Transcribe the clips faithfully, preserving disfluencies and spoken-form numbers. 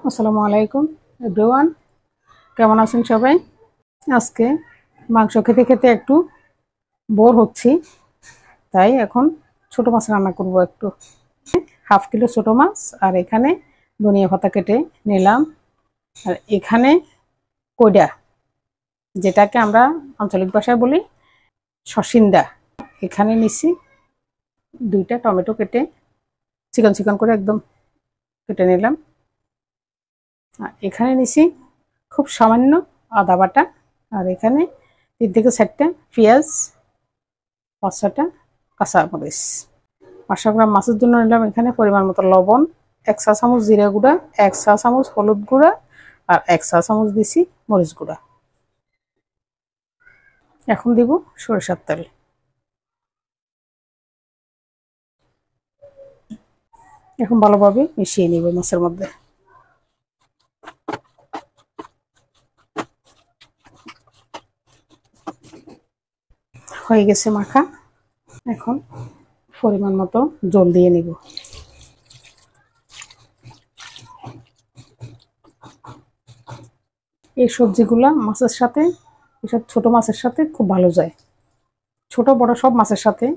আসসালামু আলাইকুম এভরিওয়ান, কেমন আছেন সবাই? আজকে মাংস খেতে খেতে একটু বোর হচ্ছি, তাই এখন ছোট মাছ রান্না করব। একটু হাফ কিলো ছোট মাছ, আর এখানে ধনিয়া পাতা কেটে নিলাম, আর এখানে কইডা, যেটাকে আমরা আঞ্চলিক ভাষায় বলি সসিন্দা, এখানে নিছি দুইটা টমেটো কেটে চিকন চিকন করে একদম কেটে নিলাম। আর এখানে নিছি খুব সামান্য আদা বাটা, আর এখানে তিন থেকে চারটা পেঁয়াজ, পাঁচ ছটা কাঁচামরিচ। পাঁচশো গ্রাম মাছের জন্য নিলাম এখানে পরিমাণ মতো লবণ, এক চা চামচ জিরা গুঁড়া, এক চা চামচ হলুদ গুঁড়া, আর এক চা চামচ দিছি মরিচ গুঁড়া। এখন দিব সরিষার তেল। এখন ভালোভাবে মিশিয়ে নিব মাছের মধ্যে। হয়ে গেছে মাখা, এখন পরিমাণ মতো জল দিয়ে নিব। এই সবজিগুলা মাছের সাথে, এসব ছোট মাছের সাথে খুব ভালো যায়, ছোট বড় সব মাছের সাথে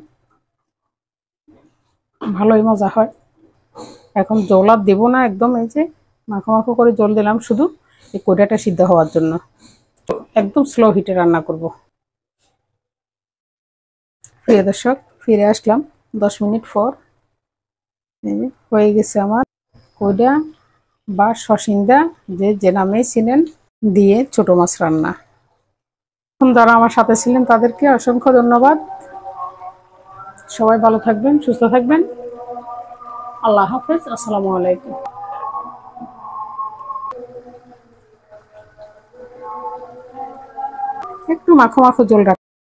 ভালোই মজা হয়। এখন জল আর দেবো না, একদম এই যে মাখো মাখো করে জল দিলাম শুধু এই কইডাটা সিদ্ধ হওয়ার জন্য। একদম স্লো হিটে রান্না করব। প্রিয় দর্শক, ফিরে আসলাম দশ মিনিট পর। হয়ে গেছে আমার কইডা বা সসিন্দা, যে যে নামেই ছিলেন, দিয়ে ছোট মাছ রান্না। এখন যারা আমার সাথে ছিলেন তাদেরকে অসংখ্য ধন্যবাদ। সবাই ভালো থাকবেন, সুস্থ থাকবেন। আল্লাহ হাফেজ, আসসালামু আলাইকুম। একটু মাখো মাখো জল রাখ।